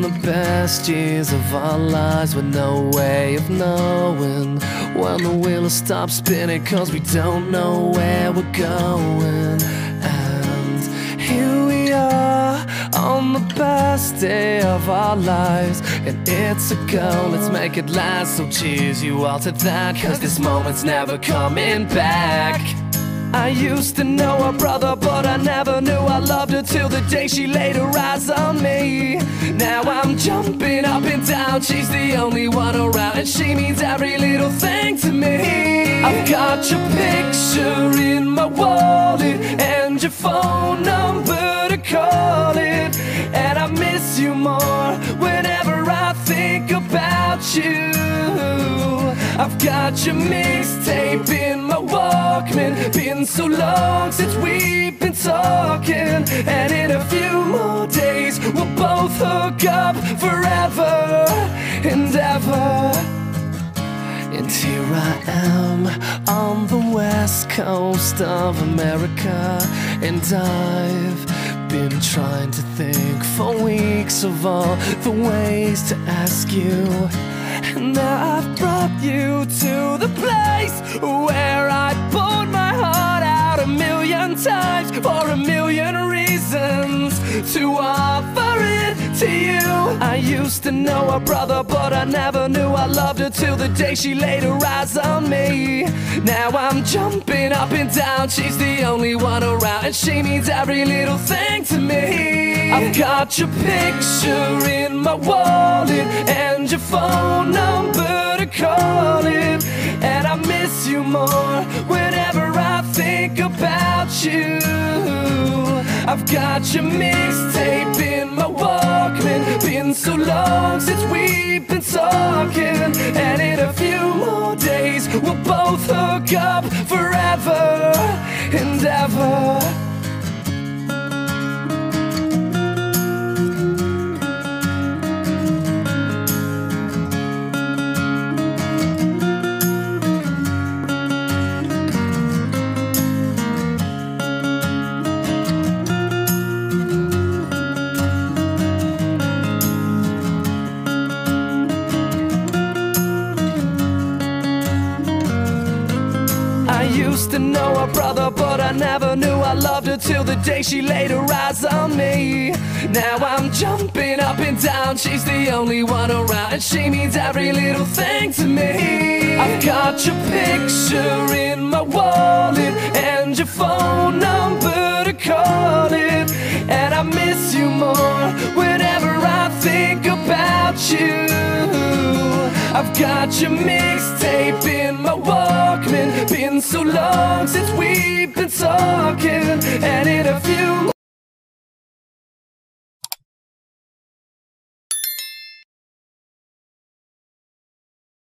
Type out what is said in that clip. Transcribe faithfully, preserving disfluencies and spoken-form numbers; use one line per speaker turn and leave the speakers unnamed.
the best years of our lives with no way of knowing when the wheel will stop spinning, cause we don't know where we're going. And here we are on the best day of our lives, and it's a go, let's make it last. So cheers you all to that, cause this moment's never coming back. I used to know her brother, but I never knew I loved her till the day she laid her eyes on me. Now I'm jumping up and down, she's the only one around, and she means every little thing to me. I've got your picture in my wallet and your phone number to call it, and I miss you more whenever I think about you. I've got your mixtape in my Walkman, been so long since we've been talking, and in a few more days we'll both hook up forever and ever. And here I am on the west coast of America, and I've been trying to think for weeks of all the ways to ask you. And now I've brought you to the place where I poured my heart out a million times for a million reasons to offer it to you. I used to know her brother, but I never knew I loved her till the day she laid her eyes on me. Now I'm jumping up and down, she's the only one around, and she means every little thing to me. I've got your picture in my wallet and your phone number to call it, and I miss you more whenever I think about you. I've got your mixtape in my Walkman, been so long since we've been talking, and in a few more days we'll both hook up forever and ever. I used to know her brother, but I never knew I loved her till the day she laid her eyes on me. Now I'm jumping up and down, she's the only one around, and she means every little thing to me. I've got your picture in my wallet and your phone number to call it, and I miss you more whenever I think about you. I've got your mixtape in my Walkman, been so long since we've been talking,